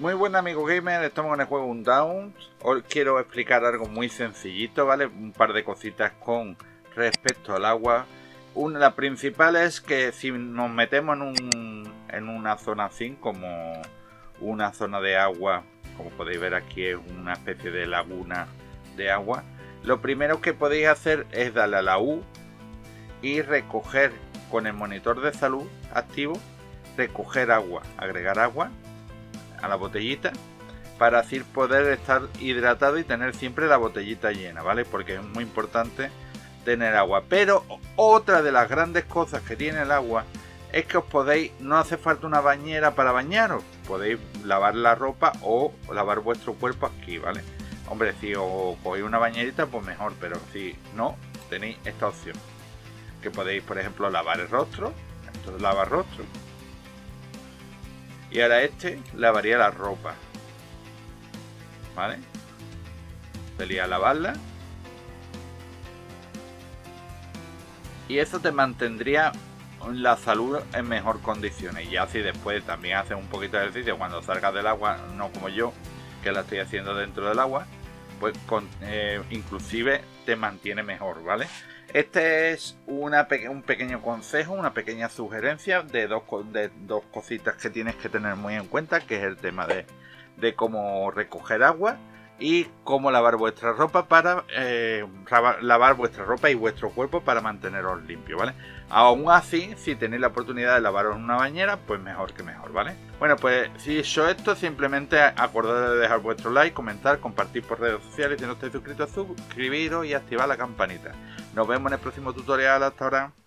Muy buen amigo gamer, estamos en el juego Undawn. Hoy quiero explicar algo muy sencillito, ¿vale? Un par de cositas con respecto al agua. La principal es que si nos metemos en una zona así, como una zona de agua, como podéis ver aquí es una especie de laguna de agua, lo primero que podéis hacer es darle a la U y recoger con el monitor de salud activo, recoger agua, agregar agua a la botellita para así poder estar hidratado y tener siempre la botellita llena, ¿vale? Porque es muy importante tener agua. Pero otra de las grandes cosas que tiene el agua es que os podéis, no hace falta una bañera para bañaros, podéis lavar la ropa o lavar vuestro cuerpo aquí, ¿vale? Hombre, si os cogéis una bañerita pues mejor, pero si no, tenéis esta opción, que podéis por ejemplo lavar el rostro. Esto es lavar rostro. Y ahora lavaría la ropa, ¿vale? Sería lavarla. Y eso te mantendría la salud en mejor condiciones. Y ya si después también haces un poquito de ejercicio cuando salgas del agua, no como yo, que la estoy haciendo dentro del agua, pues inclusive te mantiene mejor, ¿vale? Este es un pequeño consejo, una pequeña sugerencia de dos cositas que tienes que tener muy en cuenta, que es el tema de cómo recoger agua y cómo lavar vuestra ropa para lavar vuestra ropa y vuestro cuerpo para manteneros limpios, ¿vale? Aún así, si tenéis la oportunidad de lavaros en una bañera, pues mejor que mejor, ¿vale? Bueno, pues si hecho esto, simplemente acordaros de dejar vuestro like, comentar, compartir por redes sociales. Si no estáis suscritos, suscribiros y activar la campanita. Nos vemos en el próximo tutorial. Hasta ahora.